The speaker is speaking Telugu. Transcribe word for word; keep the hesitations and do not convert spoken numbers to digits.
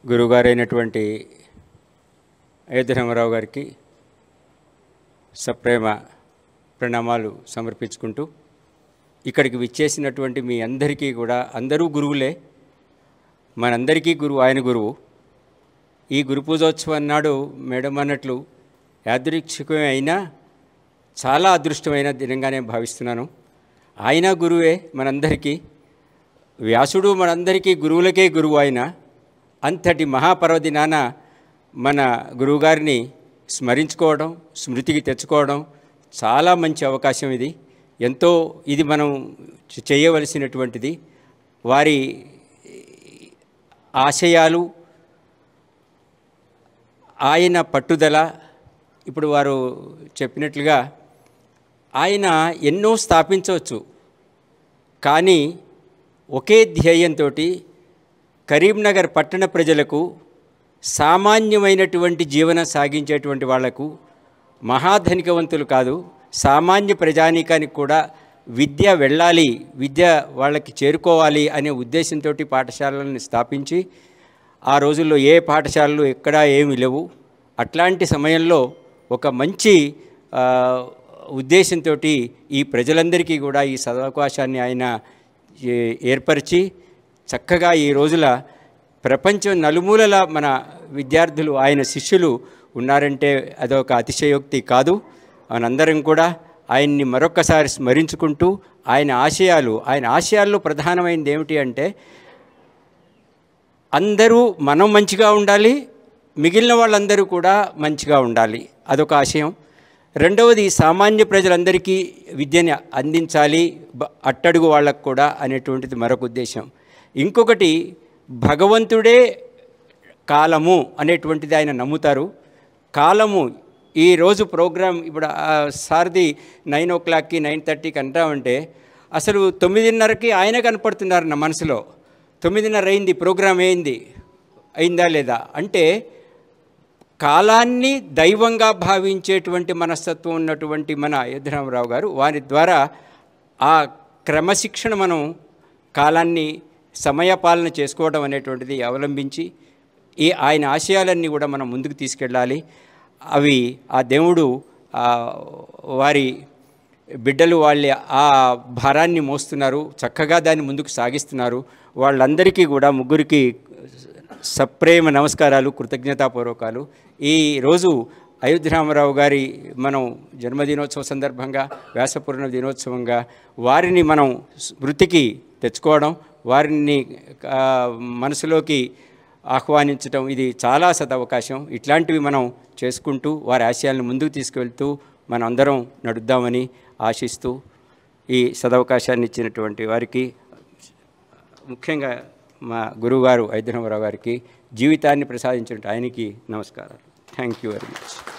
గురుగారైనటువంటి అయోధ్య రామారావు గారికి సప్రేమ ప్రణామాలు సమర్పించుకుంటూ ఇక్కడికి విచ్చేసినటువంటి మీ అందరికీ కూడా అందరూ గురువులే, మనందరికీ గురువు ఆయన గురువు. ఈ గురు పూజోత్సవం నాడు మేడం అన్నట్లు యాదృచ్ఛికమే అయినా చాలా అదృష్టమైన దినంగానే భావిస్తున్నాను. ఆయన గురువే మనందరికీ, వ్యాసుడు మనందరికీ గురువులకే గురువు. ఆయన అంతటి మహాపర్వదినాన మన గురువుగారిని స్మరించుకోవడం, స్మృతికి తెచ్చుకోవడం చాలా మంచి అవకాశం. ఇది ఎంతో ఇది మనం చేయవలసినటువంటిది. వారి ఆశయాలు, ఆయన పట్టుదల, ఇప్పుడు వారు చెప్పినట్లుగా ఆయన ఎన్నో స్థాపించవచ్చు, కానీ ఒకే ధ్యేయంతో కరీంనగర్ పట్టణ ప్రజలకు, సామాన్యమైనటువంటి జీవనం సాగించేటువంటి వాళ్లకు, మహాధనికవంతులు కాదు సామాన్య ప్రజానీకానికి కూడా విద్య వెళ్ళాలి, విద్య వాళ్ళకి చేరుకోవాలి అనే ఉద్దేశంతో పాఠశాలలను స్థాపించి, ఆ రోజుల్లో ఏ పాఠశాలలు ఎక్కడా ఏమీ లేవు. అట్లాంటి సమయంలో ఒక మంచి ఉద్దేశంతో ఈ ప్రజలందరికీ కూడా ఈ సదవకాశాన్ని ఆయన ఏర్పరిచి చక్కగా ఈ రోజుల ప్రపంచం నలుమూలల మన విద్యార్థులు ఆయన శిష్యులు ఉన్నారంటే అదొక అతిశయోక్తి కాదు. మనందరం కూడా ఆయన్ని మరొక్కసారి స్మరించుకుంటూ ఆయన ఆశయాలు ఆయన ఆశయాల్లో ప్రధానమైనది ఏమిటి అంటే అందరూ మనం మంచిగా ఉండాలి, మిగిలిన వాళ్ళందరూ కూడా మంచిగా ఉండాలి, అదొక ఆశయం. రెండవది సామాన్య ప్రజలందరికీ విద్యని అందించాలి, అట్టడుగు వాళ్ళకు కూడా అనేటువంటిది మరొక ఉద్దేశం. ఇంకొకటి భగవంతుడే కాలము అనేటువంటిది ఆయన నమ్ముతారు. కాలము ఈరోజు ప్రోగ్రాం ఇప్పుడు సార్ది నైన్ ఓ క్లాక్కి నైన్ థర్టీకి అంటామంటే అసలు తొమ్మిదిన్నరకి ఆయన కనపడుతున్నారు నా మనసులో. తొమ్మిదిన్నర అయింది, ప్రోగ్రాం అయింది, అయిందా లేదా అంటే కాలాన్ని దైవంగా భావించేటువంటి మనస్తత్వం ఉన్నటువంటి మన అయోధ్య రామారావు గారు, వారి ద్వారా ఆ క్రమశిక్షణ మనం కాలాన్ని సమయపాలన చేసుకోవడం అనేటువంటిది అవలంబించి ఈ ఆయన ఆశయాలన్నీ కూడా మనం ముందుకు తీసుకెళ్ళాలి. అవి ఆ దేవుడు వారి బిడ్డలు వాళ్ళ ఆ భారాన్ని మోస్తున్నారు, చక్కగా దాన్ని ముందుకు సాగిస్తున్నారు. వాళ్ళందరికీ కూడా ముగ్గురికి సప్రేమ నమస్కారాలు, కృతజ్ఞతాపూర్వకాలు. ఈరోజు అయోధ్య రామారావు గారి మనం జన్మదినోత్సవం సందర్భంగా, వ్యాసపూర్ణ దినోత్సవంగా వారిని మనం స్మృతికి తెచ్చుకోవడం, వారిని మనసులోకి ఆహ్వానించడం ఇది చాలా సదవకాశం. ఇట్లాంటివి మనం చేసుకుంటూ వారి ఆశయాలను ముందుకు తీసుకువెళ్తూ మనం అందరం నడుద్దామని ఆశిస్తూ ఈ సదవకాశాన్ని ఇచ్చినటువంటి వారికి, ముఖ్యంగా మా గురువుగారు అయోధ్య రామారావు గారికి జీవితాన్ని ప్రసాదించిన ఆయనకి నమస్కారాలు. Thank you very much.